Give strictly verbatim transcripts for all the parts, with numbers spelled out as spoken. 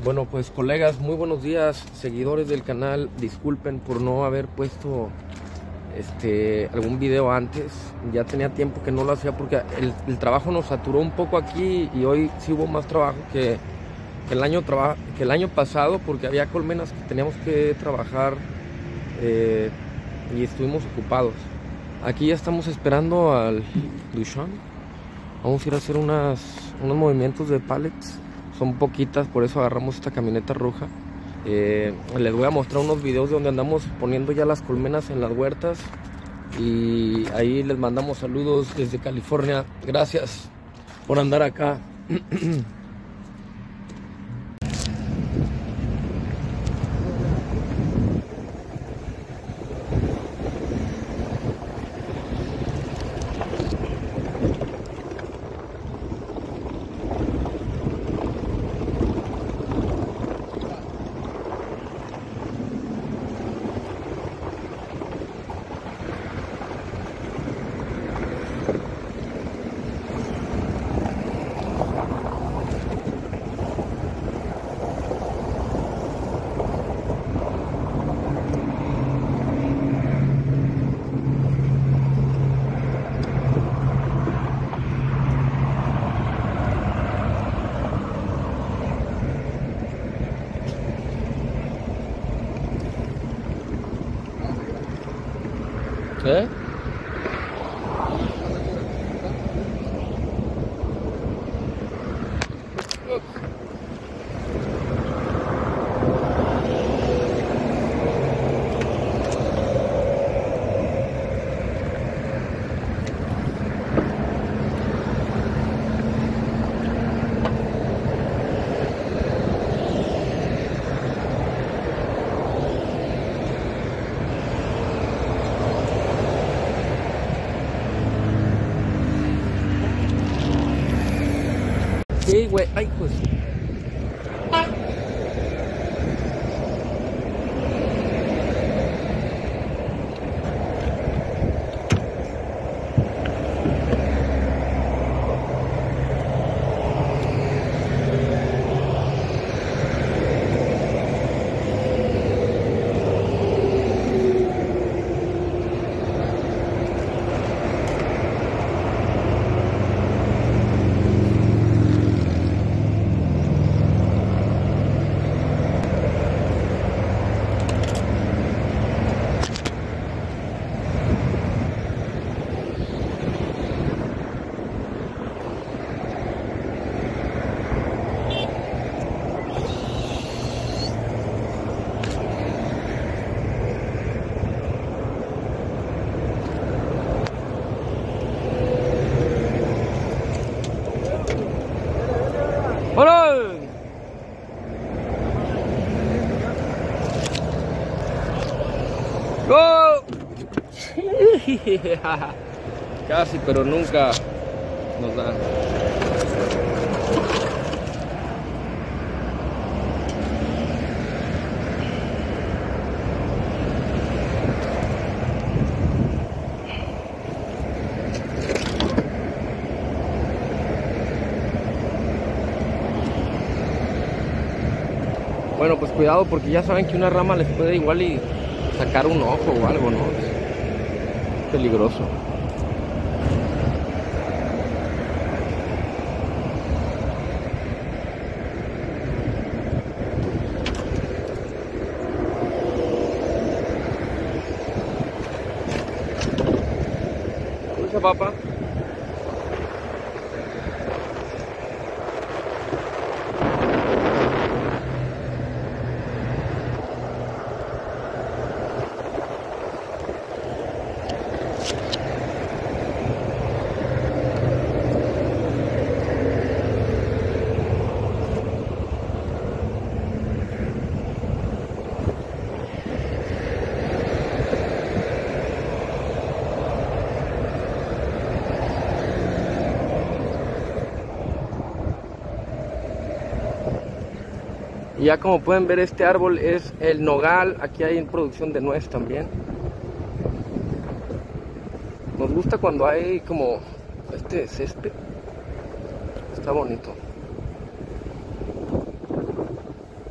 Bueno, pues colegas, muy buenos días, seguidores del canal. Disculpen por no haber puesto este algún video antes. Ya tenía tiempo que no lo hacía porque el, el trabajo nos saturó un poco aquí y hoy sí hubo más trabajo que, que, el, año traba, que el año pasado, porque había colmenas que teníamos que trabajar eh, y estuvimos ocupados. Aquí ya estamos esperando al Duchamp. Vamos a ir a hacer unas, unos movimientos de pallets. Son poquitas, por eso agarramos esta camioneta roja. Eh, les voy a mostrar unos videos de donde andamos poniendo ya las colmenas en las huertas. Y ahí les mandamos saludos desde California. Gracias por andar acá. ¿Eh? Sí, güey, ay, pues. ¡Hola! ¡Go! Casi, pero nunca nos dan. Bueno, pues cuidado porque ya saben que una rama les puede igual y sacar un ojo o algo, ¿no? Es peligroso. Escucha, papá. Y ya como pueden ver, este árbol es el nogal. Aquí hay producción de nuez también. Nos gusta cuando hay como este césped. Está bonito.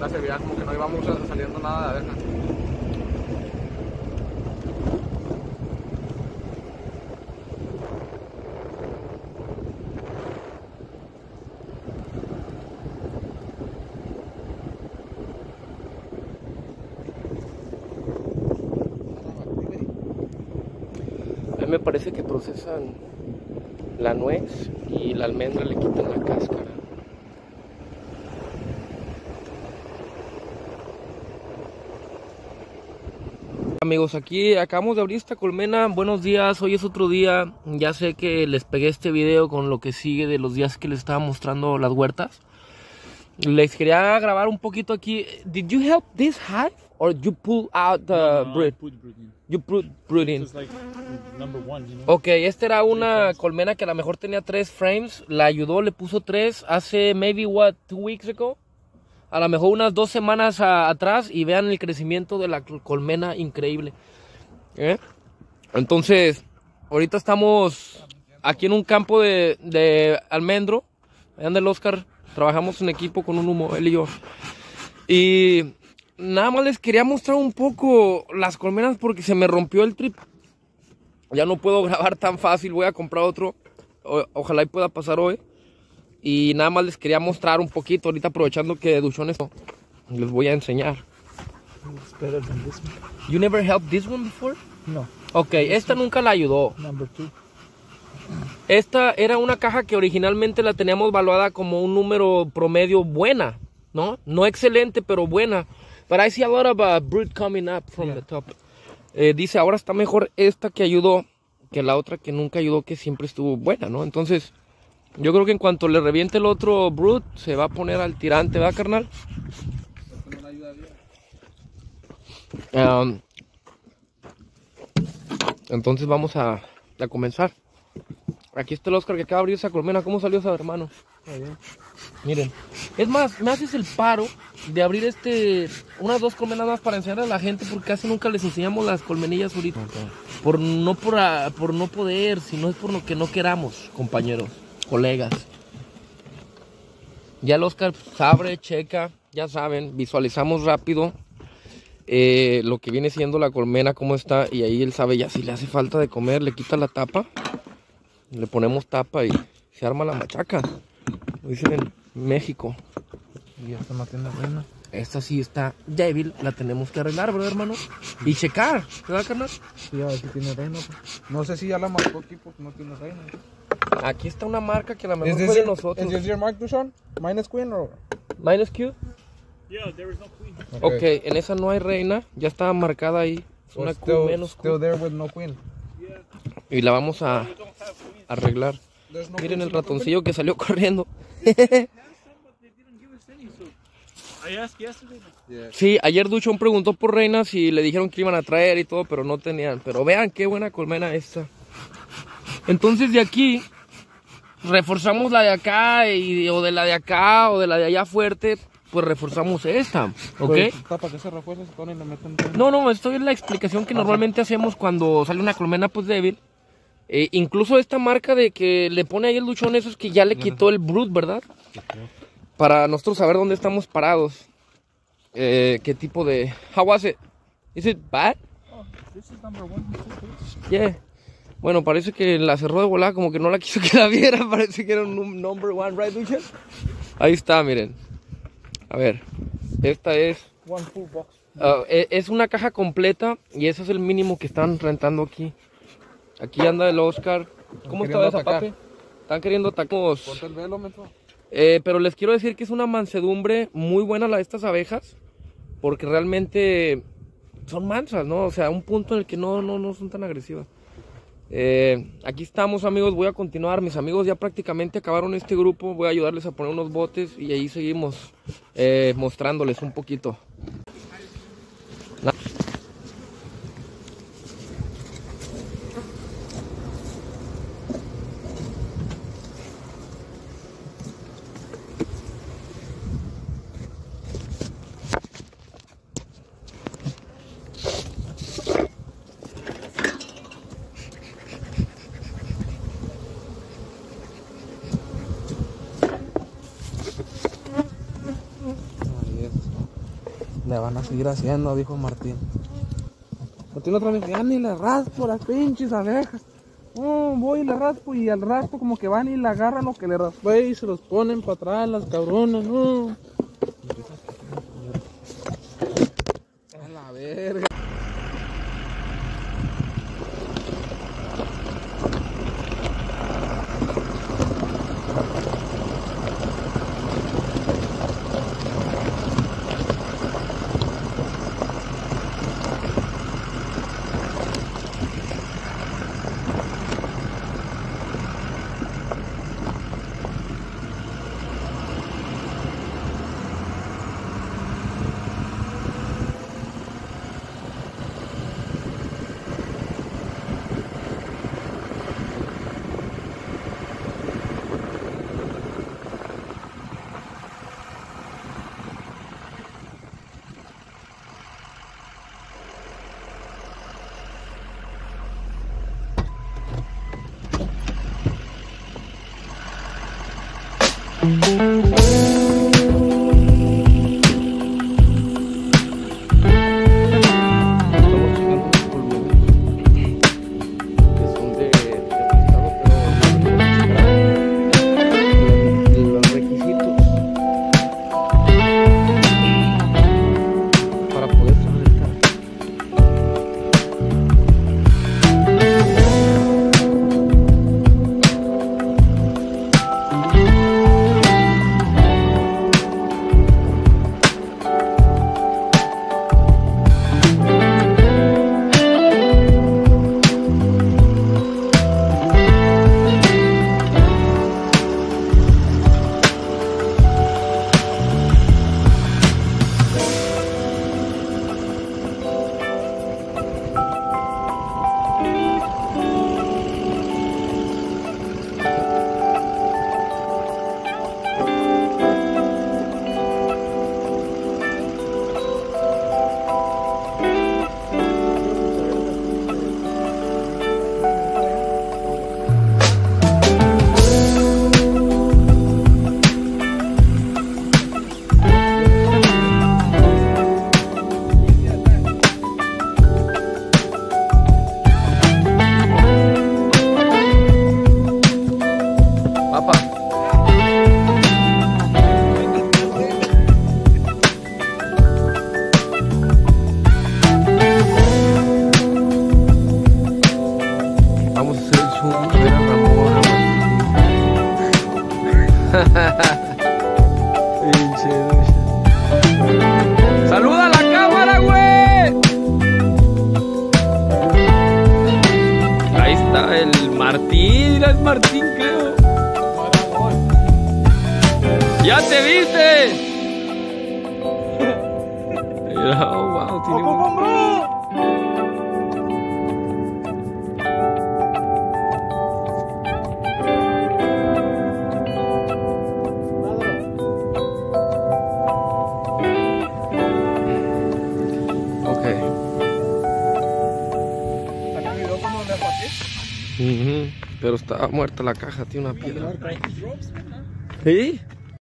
ahorita se veía como que no íbamos saliendo nada de abejas. A mí me parece que procesan la nuez y la almendra, le quitan la cáscara. Amigos, aquí acabamos de abrir esta colmena. Buenos días, hoy es otro día. Ya sé que les pegué este video con lo que sigue de los días que les estaba mostrando las huertas. Les quería grabar un poquito aquí. Did you help this hive or you pull out the no, no, brood? I put brood in. You put brood in. It's like number one, you know? Ok, esta era una colmena que a lo mejor tenía tres frames. La ayudó, le puso tres hace maybe what, two weeks ago. A lo mejor unas dos semanas a, atrás y vean el crecimiento de la colmena, increíble. ¿Eh? Entonces, ahorita estamos aquí en un campo de, de almendro. Allá anda el Oscar, trabajamos en equipo con un humo, él y yo. Y nada más les quería mostrar un poco las colmenas porque se me rompió el trip. Ya no puedo grabar tan fácil, voy a comprar otro. O, ojalá y pueda pasar hoy. Y nada más les quería mostrar un poquito, ahorita aprovechando que Duchon esto, les voy a enseñar. It's better than this one. You never helped this one before? No. Ok, esta nunca la ayudó. Number two. Esta era una caja que originalmente la teníamos valuada como un número promedio buena, ¿no? No excelente, pero buena. But I see a lot of uh, brood coming up from Yeah. the top. Eh, dice, ahora está mejor esta que ayudó que la otra que nunca ayudó, que siempre estuvo buena, ¿no? Entonces, yo creo que en cuanto le reviente el otro brood, se va a poner al tirante, ¿verdad, carnal? Um, entonces vamos a, a comenzar. Aquí está el Oscar que acaba de abrir esa colmena. ¿Cómo salió esa, hermano? Miren, es más, me haces el paro de abrir este unas dos colmenas más para enseñarle a la gente, porque casi nunca les enseñamos las colmenillas ahorita. Okay. Por no por, a, por no poder, sino es por lo que no queramos, compañeros, colegas. Ya el Oscar abre, checa, ya saben, visualizamos rápido eh, lo que viene siendo la colmena, cómo está, y ahí él sabe ya si le hace falta de comer, le quita la tapa, le ponemos tapa y se arma la machaca. Lo dicen en México. Y esta no tiene reina. Esta sí está débil, la tenemos que arreglar, ¿verdad, hermano? Y checar, ¿verdad, carnal? Sí, a ver si tiene reina. Pues. No sé si ya la marcó aquí porque no tiene reina. Aquí está una marca que a lo mejor fue de nosotros. ¿Es your mark, Duchon? ¿Minus queen o...? ¿Minus Q? Yeah, there is no queen. Ok, okay, en esa no hay reina, ya estaba marcada ahí. Es una Q still, menos Q. Still there with no queen. Yeah. Y la vamos a arreglar. No Miren el ratoncillo que salió corriendo. Sí, ayer Duchon preguntó por reinas y le dijeron que iban a traer y todo, pero no tenían. Pero vean qué buena colmena esta. Entonces de aquí reforzamos la de acá y, o de la de acá o de la de allá fuerte, pues reforzamos esta, ¿ok? Pues, ¿para qué se refuerza? Se ponen y le meten reina. No, no, esto es la explicación que normalmente hacemos cuando sale una colmena pues débil. Eh, incluso esta marca de que le pone ahí el Duchon, eso es que ya le quitó el brood, ¿verdad? Para nosotros saber dónde estamos parados. Eh, qué tipo de... How was it? Is it bad? Oh, this is number one. Yeah. Bueno, parece que la cerró de volada, como que no la quiso que la viera. Parece que era un number one, right, Duchon? Ahí está, miren. A ver, esta es... One full box. Uh, es una caja completa y ese es el mínimo que están rentando aquí. Aquí anda el Oscar. ¿Cómo está esa, papi? Están queriendo atacar. Ponte el velo, menso. Eh, pero les quiero decir que es una mansedumbre muy buena la de estas abejas, porque realmente son mansas, ¿no? O sea, un punto en el que no, no, no son tan agresivas. Eh, aquí estamos, amigos, voy a continuar. Mis amigos ya prácticamente acabaron este grupo. Voy a ayudarles a poner unos botes y ahí seguimos eh, mostrándoles un poquito. Le van a seguir haciendo, dijo Martín. Martín otra vez, ya ni le raspo las pinches abejas. Oh, voy y le raspo y al raspo como que van y le agarran lo que le raspé y se los ponen para atrás las cabronas. No. A la verga. ¡Saluda a la cámara, güey! Ahí está el Martín, mira, es Martín, creo. ¡Ya te viste! Mira, oh, wow, tiene un... Uh-huh. Pero estaba muerta la caja, tiene una piedra. ¿Sí?